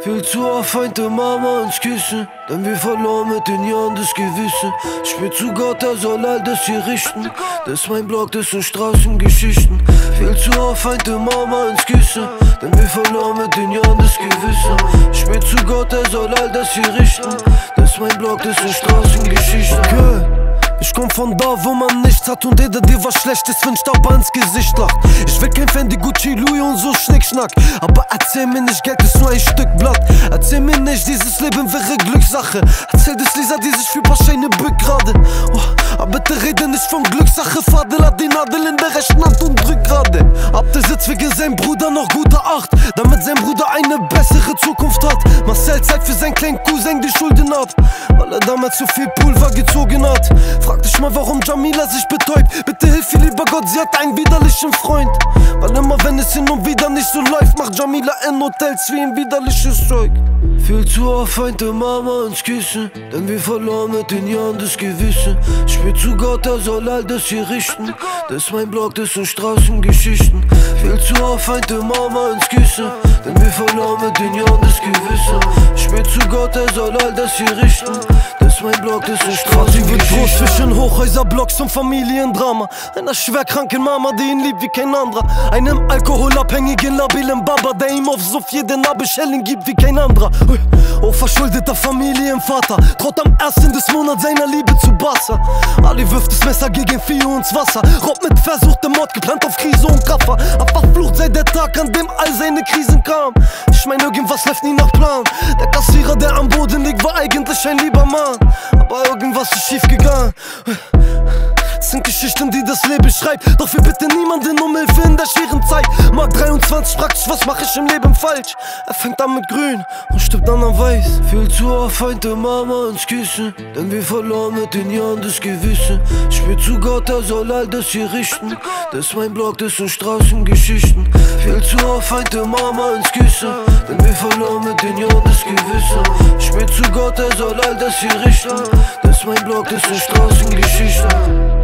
Viel zu oft weinte Mama ins Kissen, denn wir verloren mit den Jahren das Gewissen. Ich will zu Gott, er soll all das hier richten. Das ist mein Blog, das sind Straßengeschichten. Viel zu oft weinte Mama ins Kissen, denn wir verloren mit den Jahren das Gewissen. Ich will zu Gott, er soll all das hier richten. Das ist mein Blog, das sind Straßengeschichten. Okay. Ich komm von da, wo man nichts hat und jeder dir was Schlechtes wünscht, aber ins Gesicht lacht. Ich will kein Fendi, Gucci, Louis und so Schnickschnack, aber erzähl mir nicht, Geld ist nur ein Stück Blatt. Erzähl mir nicht, dieses Leben wäre Glückssache. Erzähl das Lisa, die sich für paar Scheine bückt gerade. Aber bitte rede nicht von Glückssache. Fadel hat die Nadel in der rechten Hand und drückt gerade. Ab der sitzt wegen seinem Bruder noch gute Acht, damit sein Bruder eine bessere Zukunft hat. Marcel zeigt für seinen kleinen Cousin die Schulden ab, weil er damals zu viel Pulver gezogen hat. Frag dich mal, warum Jamila sich betäubt. Bitte hilf ihr, lieber Gott, sie hat einen widerlichen Freund. Weil immer wenn es hin und wieder nicht so läuft, macht Jamila in Hotels wie ein widerliches Zeug. Viel zu oft weinte Mama ins Kissen, denn wir verloren mit den Jahren das Gewissen. Ich will zu Gott, er soll all das hier richten. Das ist mein Blog, das sind Straßengeschichten. Viel zu oft weinte Mama ins Kissen, denn wir verloren mit den Jahren das Gewissen. Ich will zu Gott, er soll all das hier richten. Das ist mein Blog, das sind Straßengeschichten. Wird groß zwischen Hochhäuserblocks und Familiendrama. Einer schwerkranken Mama, die ihn liebt wie kein anderer. Einem alkoholabhängigen, labilen Baba, der ihm auf Suff jeden Abendschellen gibt wie kein anderer. Oh, verschuldeter Familienvater traut am 1. des Monats seiner Liebe zu Barca. Ali wirft das Messer gegen Fio ins Wasser. Rob mit versuchtem Mord, geplant auf Krise und Kaffer. Verflucht sei der Tag, an dem all seine Krisen kamen. Ich mein, irgendwas läuft nie nach Plan. Der Kassierer, der am Boden liegt, war eigentlich ein lieber Mann, aber irgendwas ist schief gegangen. Das sind Geschichten, die das Leben schreibt, doch wir bitten niemanden um Hilfe in der schweren Zeit. Mark 23 fragt sich, was mach ich im Leben falsch? Er fängt an mit grün und stirbt dann an weiß. Viel zu oft weinte Mama ins Kissen, denn wir verloren mit den Jahren das Gewissen. Ich will zu Gott, er soll all das hier richten. Das ist mein Blog, das sind Straßengeschichten. Viel zu oft weinte Mama ins Kissen, denn wir verloren mit den Jahren das Gewissen. Ich will zu Gott, er soll all das hier richten. Das ist mein Blog, das sind Straßengeschichten.